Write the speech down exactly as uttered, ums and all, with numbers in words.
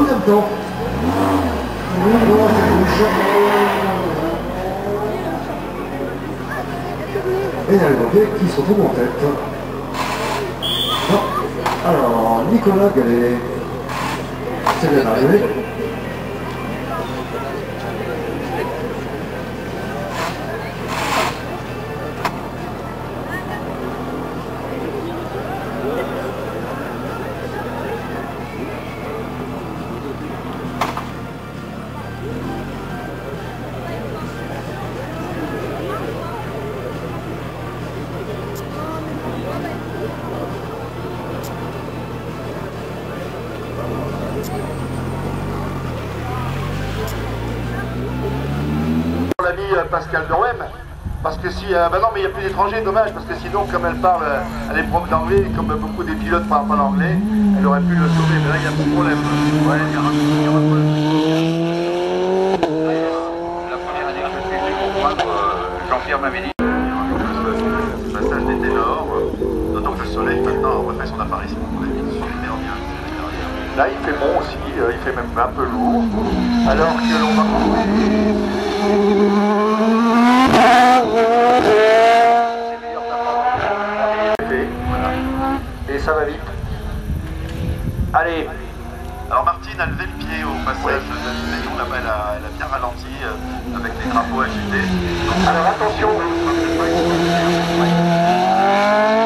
deuxième temps. Et les pompiers qui se retrouvent en tête. Non. Alors, Nicolas Gallet, c'est bien arrivé. L'ami Pascal de l'O M, parce que si, euh, bah non mais il n'y a plus d'étrangers, dommage, parce que sinon comme elle parle, euh, elle est prof d'anglais, comme beaucoup des pilotes parlent pas l'anglais, elle aurait pu le sauver, mais là il y a pas de problème. Ouais, il y aura, il y aura pas de... La première année que je fais, j'ai comprendre, euh, Jean-Pierre m'avait dit, le passage des ténors, euh, d'autant que le soleil maintenant refait son apparition, on a dit, super bien. Là il fait bon aussi, euh, il fait même un peu lourd, alors que l'on va trouver... Et ça va vite. Allez. Alors Martine a levé le pied au passage de la ligne là-bas, elle a, elle a bien ralenti euh, avec les drapeaux agités. Alors attention.